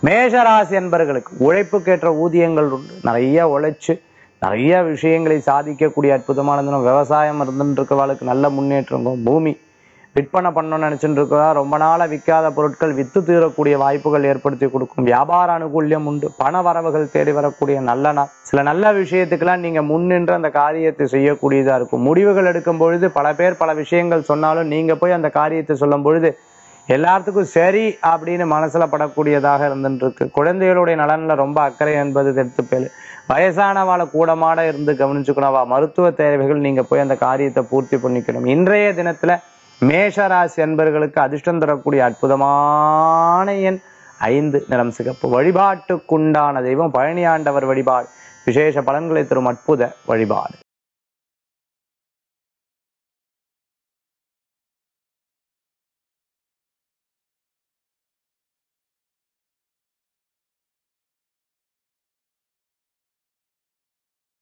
மேஷராசி என்பர்களுக்கு உழைப்புக்கேற்ற ஊதியங்கள் உண்டு. நிறைய உழைச்சு நிறைய விஷயங்களை சாதிக்கக்கூடிய அற்புதமான தினம். விவசாயம் இருந்துட்டு இருக்கிறவர்களுக்கு நல்ல முன்னேற்றம். பூமி விற்பனை பண்ணணும்னு நினைச்சுட்டு இருக்கா, ரொம்ப நாளா விற்காத பொருட்கள் வித்து தீரக்கூடிய வாய்ப்புகள் ஏற்படுத்தி கொடுக்கும். வியாபார அனுகூல்யம் உண்டு. பண வரவுகள் தேடி வரக்கூடிய நல்ல நாள். சில நல்ல விஷயத்துக்கெல்லாம் நீங்க முன்னின்று அந்த காரியத்தை செய்யக்கூடியதா இருக்கும். முடிவுகள் எடுக்கும் பொழுது பல பேர் பல விஷயங்கள் சொன்னாலும் நீங்க போய் அந்த காரியத்தை சொல்லும் பொழுது எல்லாத்துக்கும் சரி அப்படின்னு மனசுல படக்கூடியதாக இருந்துட்டு இருக்கு. குழந்தைகளுடைய நலன்ல ரொம்ப அக்கறை என்பது எடுத்துப்பேரு. வயசானவாளை கூடமாட இருந்து கவனிச்சுக்கணும்வா. மருத்துவ தேவைகள் நீங்க போய் அந்த காரியத்தை பூர்த்தி பண்ணிக்கணும். இன்றைய தினத்துல மேஷராசி அன்பர்களுக்கு அதிர்ஷ்டம் தரக்கூடிய அற்புதமான எண் 5, நிறம் சிகப்பு. வழிபாட்டுக்குண்டான தெய்வம் பழனி ஆண்டவர் வழிபாடு விசேஷ பலன்களை தரும் அற்புத வழிபாடு.